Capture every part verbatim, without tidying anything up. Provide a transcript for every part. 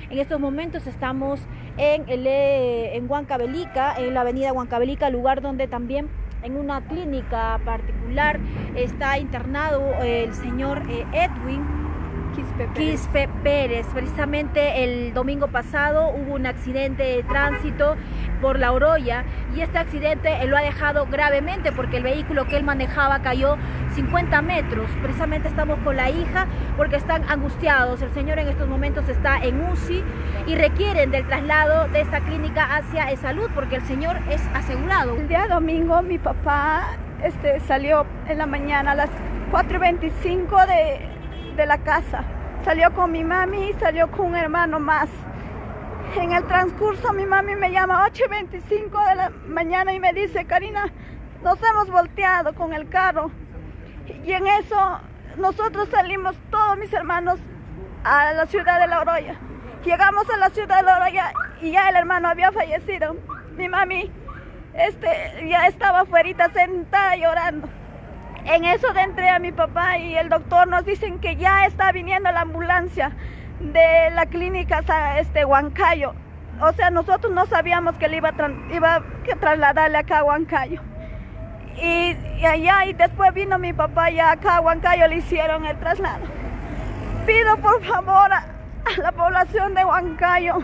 En estos momentos estamos en, el, en Huancavelica, en la avenida Huancavelica, lugar donde también en una clínica particular está internado el señor Edwin Quispe Pérez. Quispe Pérez. Precisamente el domingo pasado hubo un accidente de tránsito por La Oroya y este accidente lo ha dejado gravemente porque el vehículo que él manejaba cayó cincuenta metros. Precisamente estamos con la hija porque están angustiados. El señor en estos momentos está en U C I y requieren del traslado de esta clínica hacia salud porque el señor es asegurado. El día domingo mi papá este, salió en la mañana a las cuatro y veinticinco de, de la casa. Salió con mi mami y salió con un hermano más. En el transcurso mi mami me llama a ocho y veinticinco de la mañana y me dice: Karina, nos hemos volteado con el carro. Y en eso nosotros salimos, todos mis hermanos, a la ciudad de La Oroya. Llegamos a la ciudad de La Oroya y ya el hermano había fallecido. Mi mami este, ya estaba afuera sentada llorando. En eso de entré a mi papá y el doctor nos dicen que ya está viniendo la ambulancia de la clínica este, Huancayo. O sea, nosotros no sabíamos que le iba a, iba a trasladarle acá a Huancayo. Y, y allá, y después vino mi papá ya acá a Huancayo, le hicieron el traslado. Pido por favor a, a la población de Huancayo,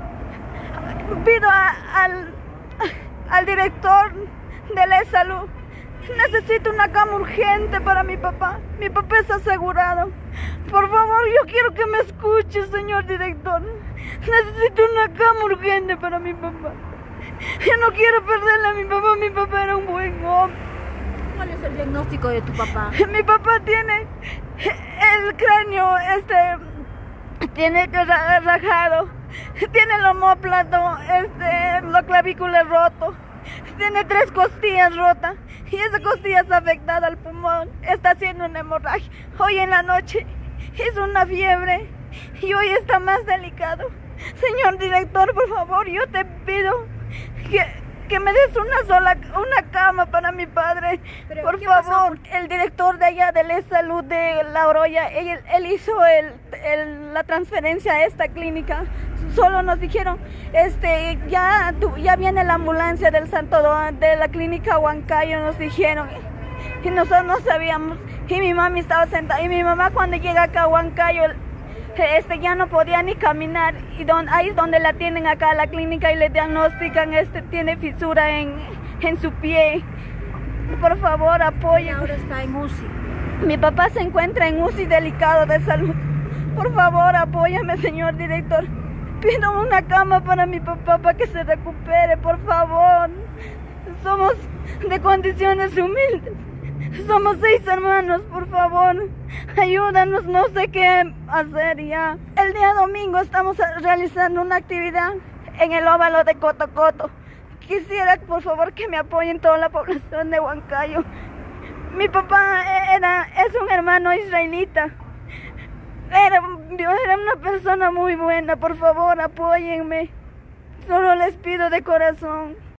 pido a, al, al director de la salud, necesito una cama urgente para mi papá. Mi papá está asegurado. Por favor, yo quiero que me escuche, señor director. Necesito una cama urgente para mi papá. Yo no quiero perderle a mi papá. Mi papá era un buen hombre. ¿Cuál es el diagnóstico de tu papá? Mi papá tiene el cráneo, este, tiene rajado, tiene el omóplato, este, la clavícula roto. Tiene tres costillas rotas y esa costilla está afectada al pulmón, está haciendo una hemorragia. Hoy en la noche hizo una fiebre y hoy está más delicado. Señor director, por favor, yo te pido que, que me des una sola, una cama para mi padre. Pero, por pasó? favor, el director de allá de la salud de La Oroya, él, él hizo el, el, la transferencia a esta clínica. Solo nos dijeron, este, ya, tu, ya viene la ambulancia del Santo Don, de la clínica Huancayo, nos dijeron. Y nosotros no sabíamos. Y mi mami estaba sentada. Y mi mamá cuando llega acá a Huancayo, este, ya no podía ni caminar. Y don, ahí es donde la tienen acá a la clínica y le diagnostican, este, tiene fisura en, en su pie. Por favor, apoyen. Ahora está en U C I. Mi papá se encuentra en U C I delicado de salud. Por favor, apóyame, señor director. Pido una cama para mi papá para que se recupere, por favor. Somos de condiciones humildes. Somos seis hermanos, por favor. Ayúdanos, no sé qué hacer ya. El día domingo estamos realizando una actividad en el óvalo de Cotocoto. Quisiera, por favor, que me apoyen toda la población de Huancayo. Mi papá era, es un hermano israelita. Era, era una persona muy buena, por favor, apóyenme. Solo les pido de corazón.